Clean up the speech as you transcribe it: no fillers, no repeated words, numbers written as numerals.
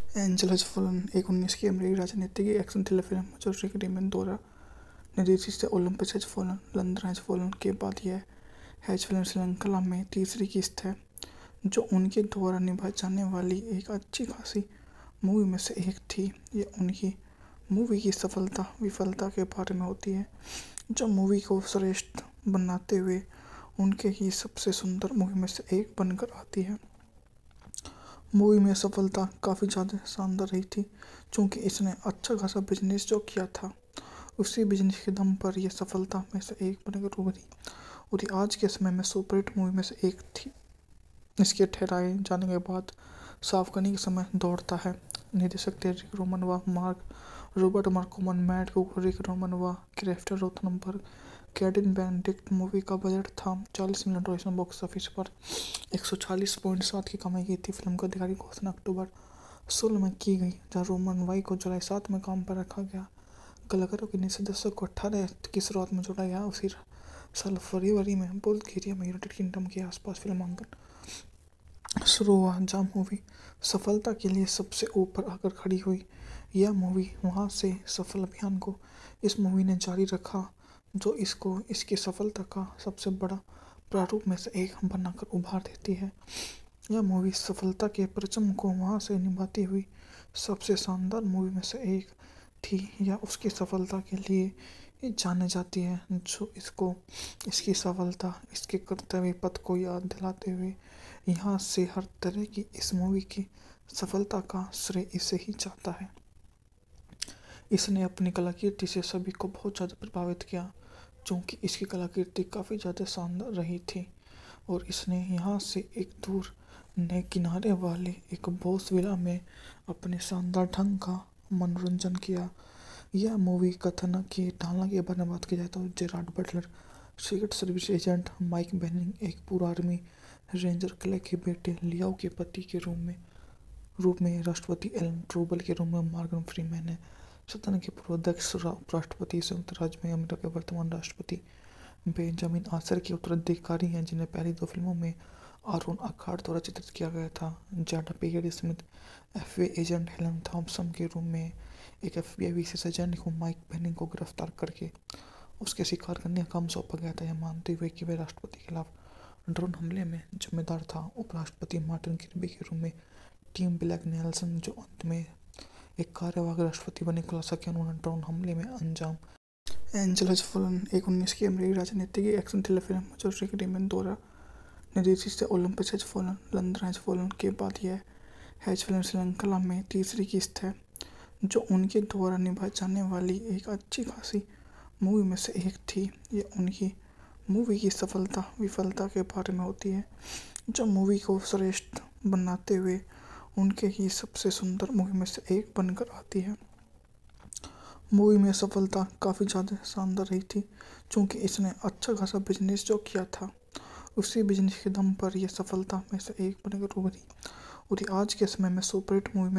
Angel has fallen एक 19 की अमेरिकी राजनीतिक एक्शन थ्रिलर फिल्म जो रिक डेमन द्वारा निर्देशित है। Olympus has fallen, London has fallen के बाद यह हैज़ फॉलन श्रृंखला में तीसरी किस्त है जो उनके द्वारा निभाई जाने वाली एक अच्छी खासी मूवी में से एक थी। ये उनकी मूवी की सफलता विफलता के बारे में होती है, जो मूवी को श्रेष्ठ बनाते हुए उनके ही सबसे सुंदर मूवी में से एक बनकर आती है। मूवी में सफलता काफ़ी ज़्यादा शानदार रही थी, क्योंकि इसने अच्छा खासा बिजनेस जो किया था उसी बिजनेस के दम पर यह सफलता में से एक बनकर उभरी और ये आज के समय में सुपरहिट मूवी में से एक थी। इसके ठहराए जाने के बाद साफ करने के समय दौड़ता है। निर्देशक थे रिक रोमन व Robert Markoman, Matt Cooker, Ric Roman व Christopher Rothenberg, Caden Benedict. Movie का बजट था 40 मिलियन डॉलर। बॉक्स ऑफिस पर 140.7 की कमाई की थी। फिल्म की आधिकारिक घोषणा अक्टूबर 16 में की गई, जहाँ रोमन वाई को जुलाई 7 में काम पर रखा गया। कलाकारों के नए सदस्यों को 18 की शुरुआत में जोड़ा गया। उसी साल फरवरी में बुल्गारिया में यूनाइटेड किंगडम के आसपास फिल्मांकन शुरू हुआ, जहाँ मूवी सफलता के लिए सबसे ऊपर आकर खड़ी हुई। यह मूवी वहाँ से सफल अभियान को इस मूवी ने जारी रखा, जो इसको इसकी सफलता का सबसे बड़ा प्रारूप में से एक बनाकर उभार देती है। यह मूवी सफलता के परचम को वहाँ से निभाती हुई सबसे शानदार मूवी में से एक थी। यह उसकी सफलता के लिए जाने जाती है, जो इसको इसकी सफलता इसके कर्तव्य पथ को याद दिलाते हुए यहाँ से हर तरह की इस मूवी की सफलता का श्रेय इसे ही जाता है। इसने अपनी कलाकृति से सभी को बहुत ज़्यादा प्रभावित किया, क्योंकि इसकी कलाकृति काफ़ी ज़्यादा शानदार रही थी और इसने यहाँ से एक दूर नए किनारे वाले एक बॉस विला में अपने शानदार ढंग का मनोरंजन किया। यह मूवी कथन की ढालना के बारे में बात की जाए तो Gerard Butler secret service agent, Mike Banning एक पूर्व आर्मी रेंजर, क्ले के बेटे लियाओ के पति के रूप में राष्ट्रपति एलन ट्रूबल के रूप में मॉर्गन फ्रीमैन है, सदन के पूर्व अध्यक्ष उपराष्ट्रपति, संयुक्त राज्य में अमेरिका के वर्तमान राष्ट्रपति बेंजामिन आशर के उत्तराधिकारी हैं, जिन्हें पहली 2 फिल्मों में आरोन अखाड़ द्वारा चित्रित किया गया था। Jada Pinkett Smith FBI agent Helen Thompson के रूप में एक एफबीआई विशेष एजेंट को माइक बेनिंग को गिरफ्तार करके उसके शिकार करने का काम सौंपा गया था, यह मानते हुए कि वह राष्ट्रपति के खिलाफ ड्रोन हमले में जिम्मेदार था। उपराष्ट्रपति मार्टिन किर्बी के रूप में टिम ब्लैक नेल्सन, जो अंत में एक कार्यवाहक राष्ट्रपति बने, खुलासा किया उन्होंने ड्रोन हमले में अंजाम। एंजेल हैज़ फॉलन एक 19 की अमेरिकी राजनीतिक एक्शन थ्रिलर फिल्म जो रिक डेमन द्वारा निर्देशित है। Olympus has fallen, London has fallen के बाद यह हैज़ फॉलन श्रृंखला में तीसरी किस्त है जो उनके द्वारा निभाई जाने वाली एक अच्छी खासी मूवी में से एक थी। ये उनकी मूवी की सफलता विफलता के बारे में होती है, जो मूवी को श्रेष्ठ बनाते हुए उनके ही सबसे सुंदर मूवी में से एक बनकर आती है। मूवी में सफलता काफ़ी ज़्यादा शानदार रही थी, क्योंकि इसने अच्छा खासा बिजनेस जो किया था उसी बिजनेस के दम पर यह सफलता में से एक बनकर उभरी और ये आज के समय में सुपरहिट मूवी में